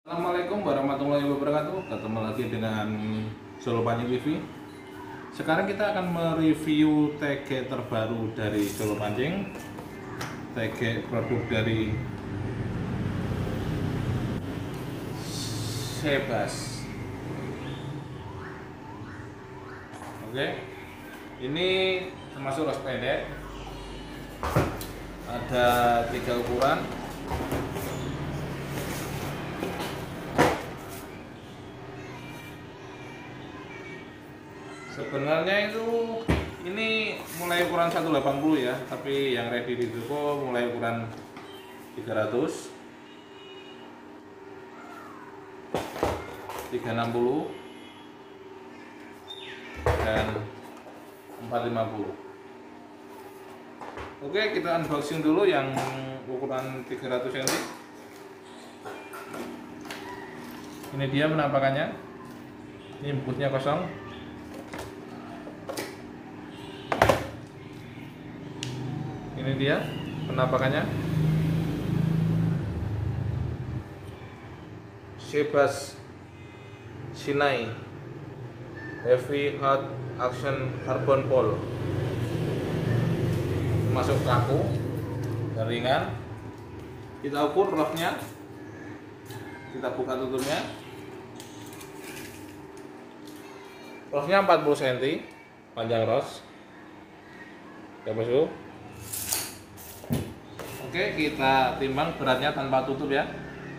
Assalamualaikum warahmatullahi wabarakatuh. Ketemu lagi dengan Solo Pancing TV. Sekarang kita akan mereview TG terbaru dari Solo Pancing. TG produk dari Sebas. Oke, ini termasuk ros pendek. Ada 3 ukuran. Sebenarnya itu ini mulai ukuran 180 ya, tapi yang ready di toko mulai ukuran 300, 360 dan 450. Oke, kita unboxing dulu yang ukuran 300 cm. Ini dia penampakannya. Ini bungkusnya kosong. Ini dia penampakannya. Sebas Sinai Heavy Hot Action Carbon Pole. Masuk kaku dan ringan. Kita ukur rosnya. Kita buka tutupnya. Rosnya 40 cm panjang ros. Ya bosku. Oke, kita timbang beratnya tanpa tutup ya.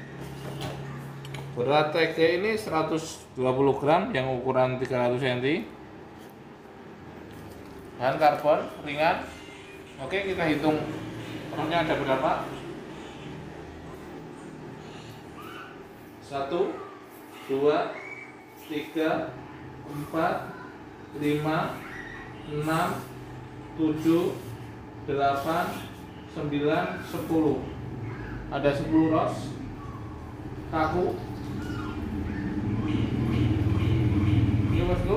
Berat TG ini 120 gram yang ukuran 300 cm. Bahan karbon ringan. Oke, kita hitung rosnya ada berapa. 1, 2, 3, 4, 5, 6, 7, 8, 9, 10. Ada 10 ros kaku. Ini bosku.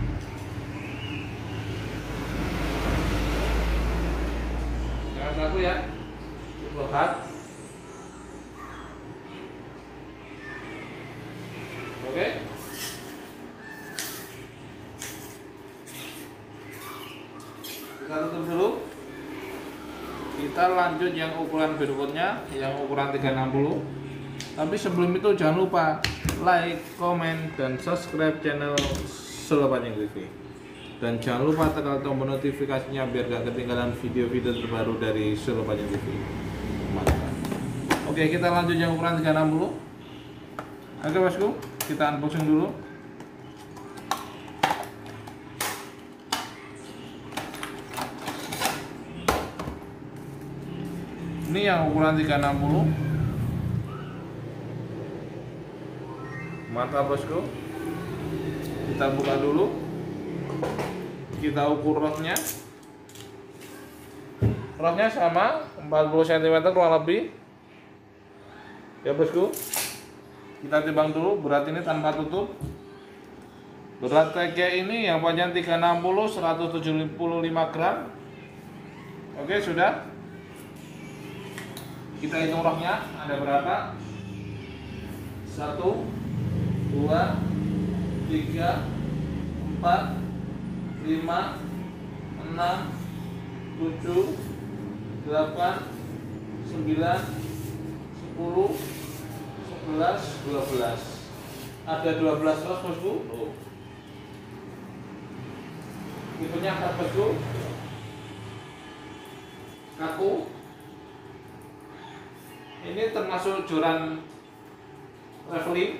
Jangan kaku ya. Berat. Oke. Kita tutup dulu. Kita lanjut yang ukuran berikutnya, yang ukuran 360. Tapi sebelum itu jangan lupa like, comment, dan subscribe channel Solo Pancing TV. Dan jangan lupa tekan tombol notifikasinya biar gak ketinggalan video-video terbaru dari Solo Pancing TV. Mantap. Oke, kita lanjut yang ukuran 360. Oke bosku, kita unboxing dulu. Ini yang ukuran 360. Mantap bosku. Kita buka dulu. Kita ukur rosnya. Rosnya sama 40 cm kurang lebih. Ya bosku. Kita timbang dulu berat ini tanpa tutup. Berat TG ini yang panjang 360 175 gram. Oke, sudah. Kita hitung rosnya ada berapa. 1, 2, 3, 4, 5, 6, 7, 8, 9, 10. Ada 12 ros bosku. Tipenya 4 bosku. Kaku. Ini termasuk joran traveling.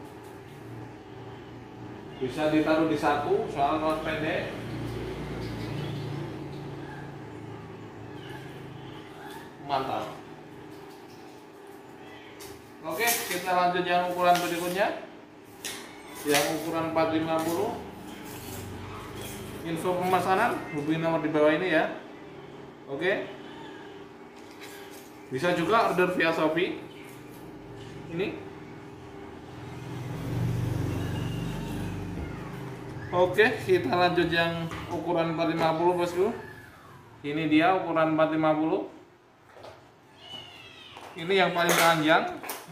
Bisa ditaruh di saku soal ros pendek. Mantap. Oke, kita lanjut yang ukuran berikutnya. Yang ukuran 450. Info pemesanan hubungi nomor di bawah ini ya. Oke. Bisa juga order via Shopee. Ini. Oke, kita lanjut yang ukuran 450 bosku. Ini dia ukuran 450. Ini yang paling panjang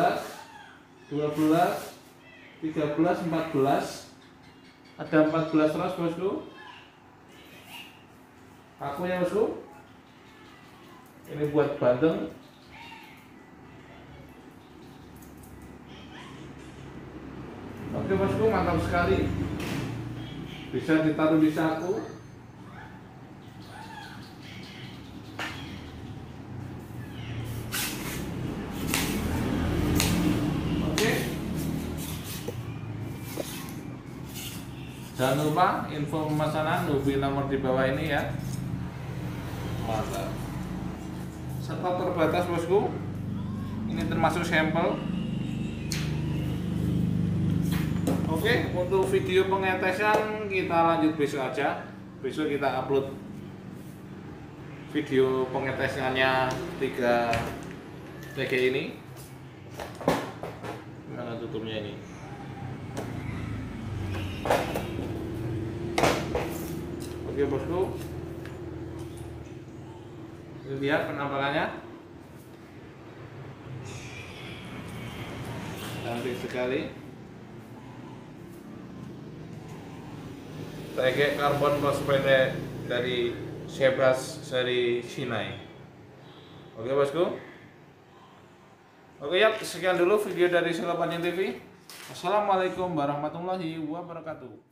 12, 13, 14. Ada 14 ras bosku. Akunya bosku. Ini buat bandeng. Oke bosku, mantap sekali. Bisa ditaruh di saku. Jangan lupa info pemesanan hubungi nomor di bawah ini ya. Mantap. Stok terbatas bosku. Ini termasuk sampel. Oke, untuk video pengetesan kita lanjut besok aja. Besok kita upload video pengetesannya 3 TG ini. Mana tutupnya ini? Oke bosku, lihat penampakannya, cantik sekali. TG karbon prospect dari Sebras seri Sinai. Oke bosku. Oke ya, sekian dulu video dari Selopanjang TV. Assalamualaikum warahmatullahi wabarakatuh.